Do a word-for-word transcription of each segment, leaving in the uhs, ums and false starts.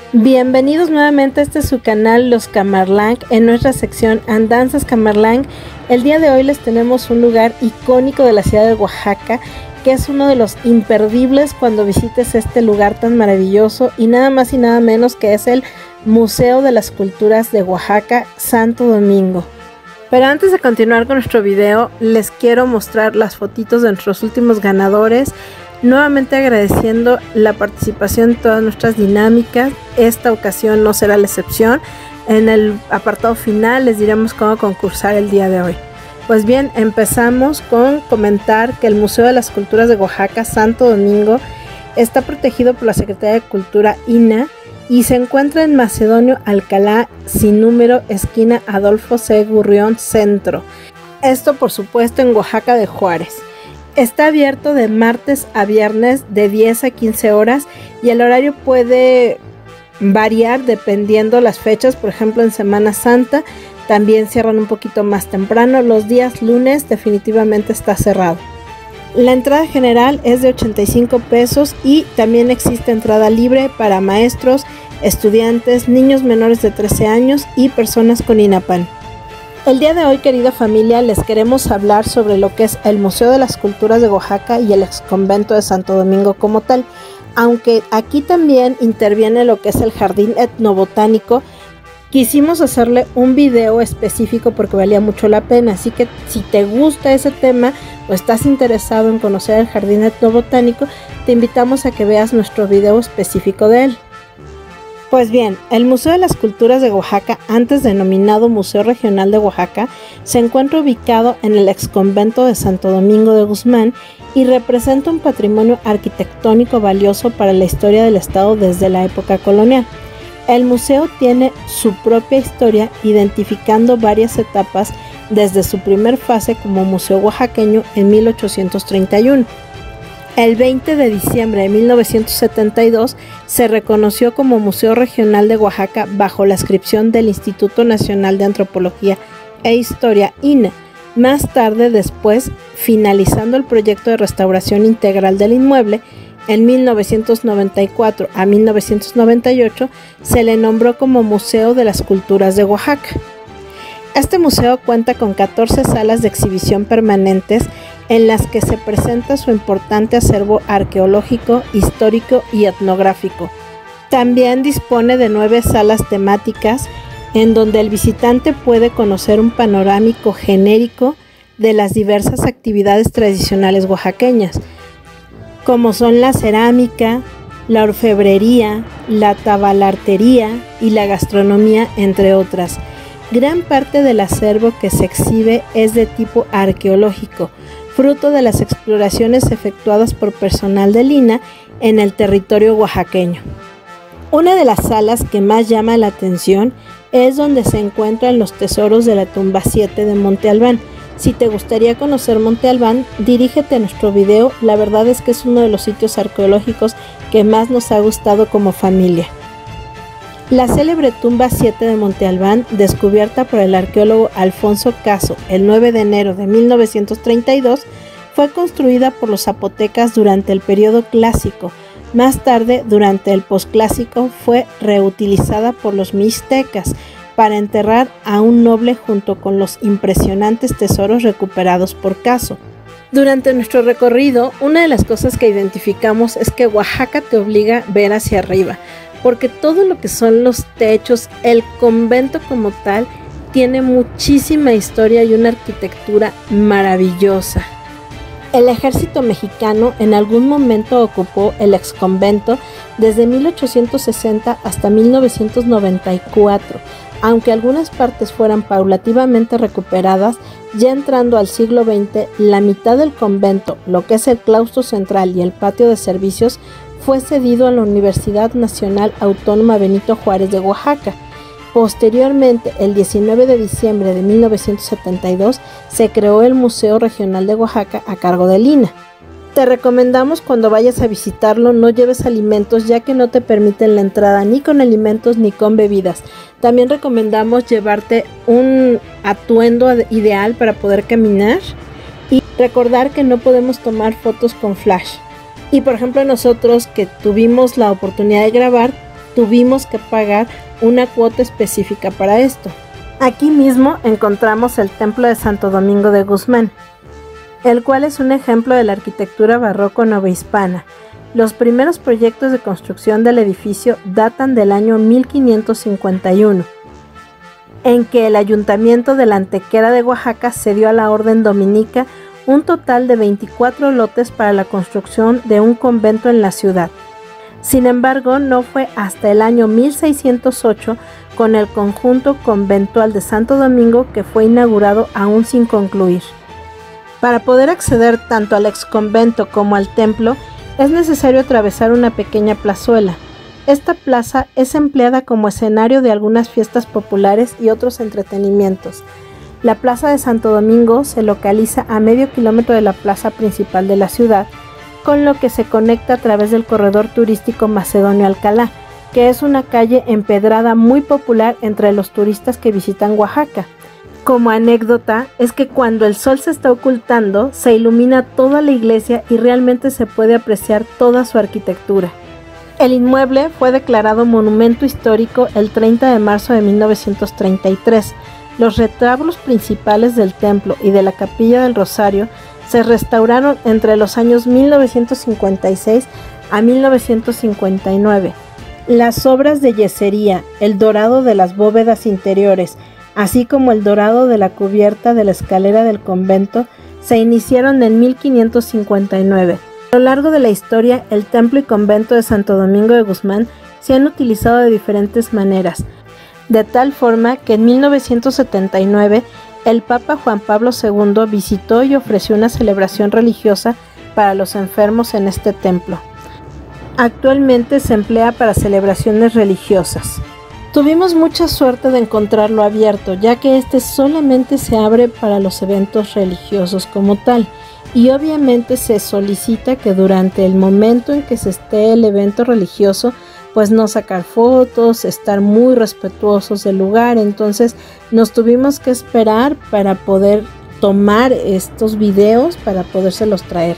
Bienvenidos nuevamente a este su canal Los Camarlang en nuestra sección Andanzas Camarlang. El día de hoy les tenemos un lugar icónico de la ciudad de Oaxaca, que es uno de los imperdibles cuando visites este lugar tan maravilloso, y nada más y nada menos que es el Museo de las Culturas de Oaxaca, Santo Domingo. Pero antes de continuar con nuestro video, les quiero mostrar las fotitos de nuestros últimos ganadores, nuevamente agradeciendo la participación en todas nuestras dinámicas. Esta ocasión no será la excepción. En el apartado final les diremos cómo concursar el día de hoy. Pues bien, empezamos con comentar que el Museo de las Culturas de Oaxaca, Santo Domingo, está protegido por la Secretaría de Cultura I N A y se encuentra en Macedonio Alcalá, sin número, esquina Adolfo C. Gurrión, centro. Esto, por supuesto, en Oaxaca de Juárez. Está abierto de martes a viernes de diez a quince horas y el horario puede variar dependiendo las fechas. Por ejemplo, en Semana Santa también cierran un poquito más temprano. Los días lunes definitivamente está cerrado. La entrada general es de ochenta y cinco pesos y también existe entrada libre para maestros, estudiantes, niños menores de trece años y personas con INAPAN. El día de hoy, querida familia, les queremos hablar sobre lo que es el Museo de las Culturas de Oaxaca y el Exconvento de Santo Domingo como tal, aunque aquí también interviene lo que es el Jardín Etnobotánico. Quisimos hacerle un video específico porque valía mucho la pena, así que si te gusta ese tema o estás interesado en conocer el Jardín Etnobotánico, te invitamos a que veas nuestro video específico de él. Pues bien, el Museo de las Culturas de Oaxaca, antes denominado Museo Regional de Oaxaca, se encuentra ubicado en el Exconvento de Santo Domingo de Guzmán y representa un patrimonio arquitectónico valioso para la historia del estado desde la época colonial. El museo tiene su propia historia, identificando varias etapas desde su primer fase como museo oaxaqueño en mil ochocientos treinta y uno. El veinte de diciembre de mil novecientos setenta y dos se reconoció como Museo Regional de Oaxaca bajo la adscripción del Instituto Nacional de Antropología e Historia I N A. Más tarde, después, finalizando el proyecto de restauración integral del inmueble, en mil novecientos noventa y cuatro a mil novecientos noventa y ocho se le nombró como Museo de las Culturas de Oaxaca. Este museo cuenta con catorce salas de exhibición permanentes en las que se presenta su importante acervo arqueológico, histórico y etnográfico. También dispone de nueve salas temáticas en donde el visitante puede conocer un panorámico genérico de las diversas actividades tradicionales oaxaqueñas, como son la cerámica, la orfebrería, la tabalartería y la gastronomía, entre otras. Gran parte del acervo que se exhibe es de tipo arqueológico, fruto de las exploraciones efectuadas por personal del I N A en el territorio oaxaqueño. Una de las salas que más llama la atención es donde se encuentran los tesoros de la tumba siete de Monte Albán. Si te gustaría conocer Monte Albán, dirígete a nuestro video. La verdad es que es uno de los sitios arqueológicos que más nos ha gustado como familia. La célebre tumba siete de Monte Albán, descubierta por el arqueólogo Alfonso Caso el nueve de enero de mil novecientos treinta y dos, fue construida por los zapotecas durante el periodo clásico. Más tarde, durante el posclásico, fue reutilizada por los mixtecas para enterrar a un noble junto con los impresionantes tesoros recuperados por Caso. Durante nuestro recorrido, una de las cosas que identificamos es que Oaxaca te obliga a ver hacia arriba, porque todo lo que son los techos, el convento como tal, tiene muchísima historia y una arquitectura maravillosa. El ejército mexicano en algún momento ocupó el exconvento desde mil ochocientos sesenta hasta mil novecientos noventa y cuatro, aunque algunas partes fueran paulativamente recuperadas. Ya entrando al siglo veinte, la mitad del convento, lo que es el claustro central y el patio de servicios, fue cedido a la Universidad Nacional Autónoma Benito Juárez de Oaxaca. Posteriormente, el diecinueve de diciembre de mil novecientos setenta y dos, se creó el Museo Regional de Oaxaca a cargo del I N A. Te recomendamos cuando vayas a visitarlo no lleves alimentos, ya que no te permiten la entrada ni con alimentos ni con bebidas. También recomendamos llevarte un atuendo ideal para poder caminar y recordar que no podemos tomar fotos con flash. Y por ejemplo, nosotros que tuvimos la oportunidad de grabar, tuvimos que pagar una cuota específica para esto. Aquí mismo encontramos el Templo de Santo Domingo de Guzmán, el cual es un ejemplo de la arquitectura barroco novohispana. Los primeros proyectos de construcción del edificio datan del año mil quinientos cincuenta y uno, en que el ayuntamiento de la Antequera de Oaxaca cedió a la orden dominica un total de veinticuatro lotes para la construcción de un convento en la ciudad. Sin embargo, no fue hasta el año mil seiscientos ocho, con el conjunto conventual de Santo Domingo, que fue inaugurado aún sin concluir. Para poder acceder tanto al exconvento como al templo, es necesario atravesar una pequeña plazuela. Esta plaza es empleada como escenario de algunas fiestas populares y otros entretenimientos. La Plaza de Santo Domingo se localiza a medio kilómetro de la plaza principal de la ciudad, con lo que se conecta a través del corredor turístico Macedonio Alcalá, que es una calle empedrada muy popular entre los turistas que visitan Oaxaca. Como anécdota, es que cuando el sol se está ocultando, se ilumina toda la iglesia y realmente se puede apreciar toda su arquitectura. El inmueble fue declarado monumento histórico el treinta de marzo de mil novecientos treinta y tres. Los retablos principales del templo y de la Capilla del Rosario se restauraron entre los años mil novecientos cincuenta y seis a mil novecientos cincuenta y nueve. Las obras de yesería, el dorado de las bóvedas interiores, así como el dorado de la cubierta de la escalera del convento, se iniciaron en mil quinientos cincuenta y nueve. A lo largo de la historia, el templo y convento de Santo Domingo de Guzmán se han utilizado de diferentes maneras, de tal forma que en mil novecientos setenta y nueve el Papa Juan Pablo segundo visitó y ofreció una celebración religiosa para los enfermos en este templo. Actualmente se emplea para celebraciones religiosas. Tuvimos mucha suerte de encontrarlo abierto, ya que este solamente se abre para los eventos religiosos como tal, y obviamente se solicita que durante el momento en que se esté el evento religioso, pues no sacar fotos, estar muy respetuosos del lugar. Entonces nos tuvimos que esperar para poder tomar estos videos, para podérselos traer.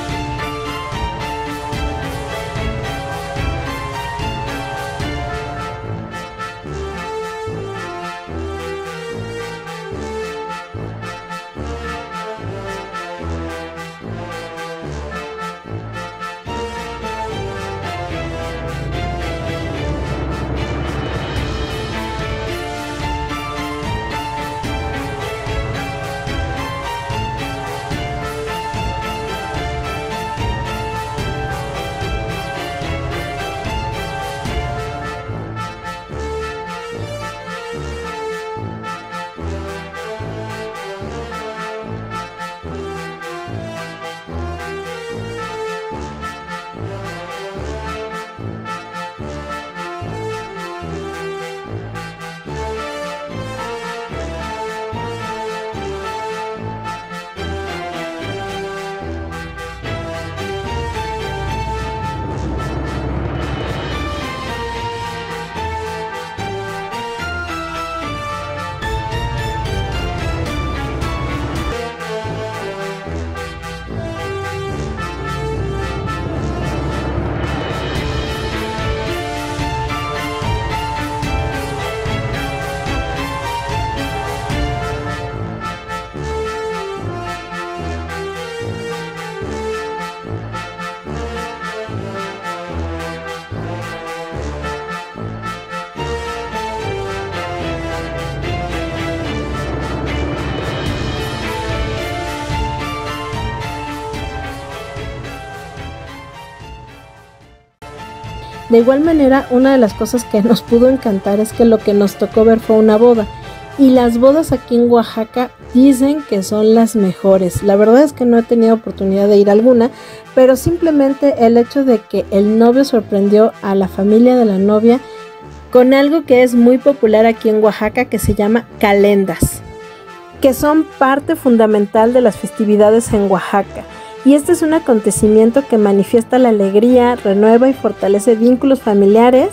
De igual manera, una de las cosas que nos pudo encantar es que lo que nos tocó ver fue una boda. Y las bodas aquí en Oaxaca dicen que son las mejores. La verdad es que no he tenido oportunidad de ir a alguna, pero simplemente el hecho de que el novio sorprendió a la familia de la novia con algo que es muy popular aquí en Oaxaca, que se llama calendas, que son parte fundamental de las festividades en Oaxaca. Y este es un acontecimiento que manifiesta la alegría, renueva y fortalece vínculos familiares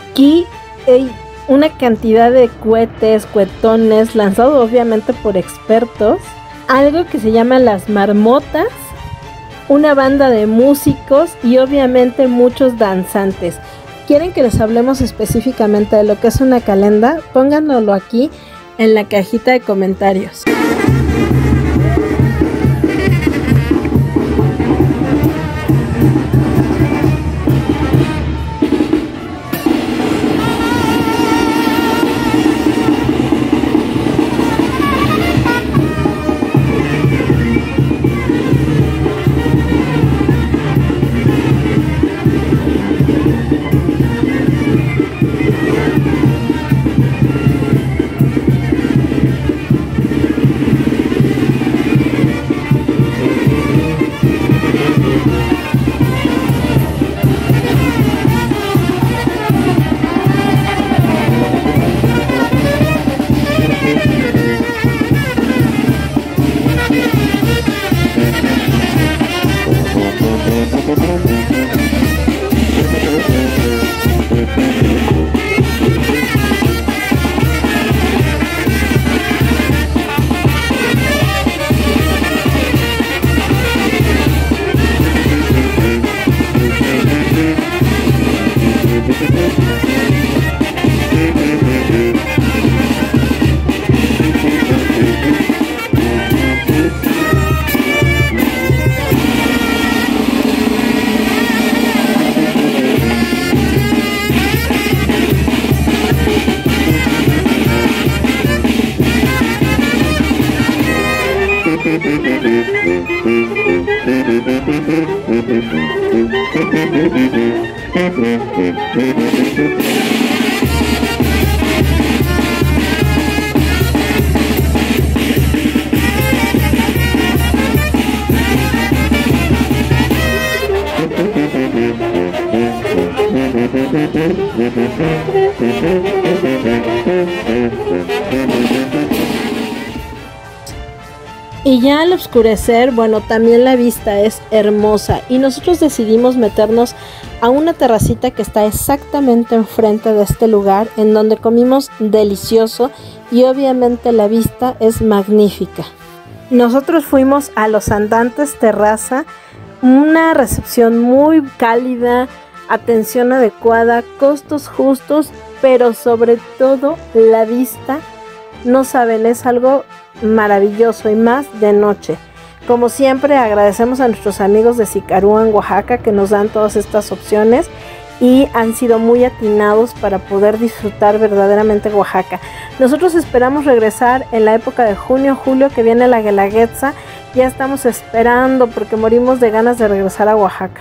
y eh, una cantidad de cohetes, cuetones, lanzados obviamente por expertos, algo que se llama las marmotas, una banda de músicos y obviamente muchos danzantes. ¿Quieren que les hablemos específicamente de lo que es una calenda? Pónganlo aquí en la cajita de comentarios. Y ya al oscurecer, bueno, también la vista es hermosa y nosotros decidimos meternos a una terracita que está exactamente enfrente de este lugar, en donde comimos delicioso y obviamente la vista es magnífica. Nosotros fuimos a Los Andantes Terraza, una recepción muy cálida, atención adecuada, costos justos, pero sobre todo la vista, no saben, es algo maravilloso y más de noche. Como siempre, agradecemos a nuestros amigos de Zicarúa en Oaxaca que nos dan todas estas opciones y han sido muy atinados para poder disfrutar verdaderamente Oaxaca. Nosotros esperamos regresar en la época de junio, julio, que viene la Guelaguetza. Ya estamos esperando porque morimos de ganas de regresar a Oaxaca.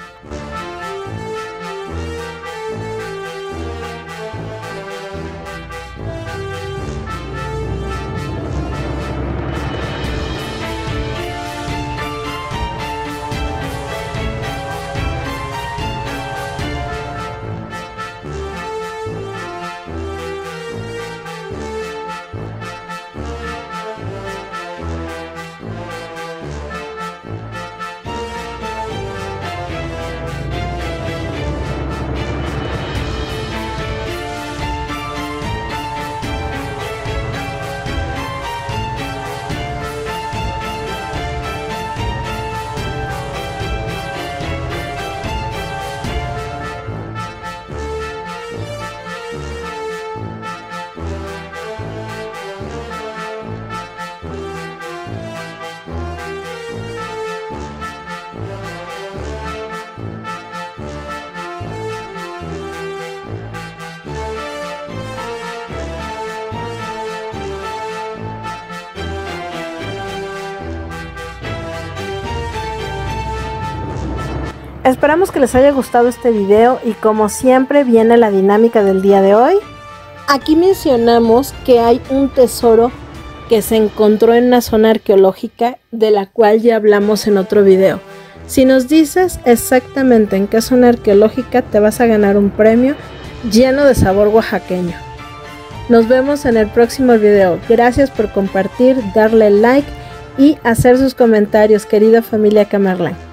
Esperamos que les haya gustado este video y como siempre viene la dinámica del día de hoy. Aquí mencionamos que hay un tesoro que se encontró en una zona arqueológica de la cual ya hablamos en otro video. Si nos dices exactamente en qué zona arqueológica, te vas a ganar un premio lleno de sabor oaxaqueño. Nos vemos en el próximo video. Gracias por compartir, darle like y hacer sus comentarios, querida familia Camarlán.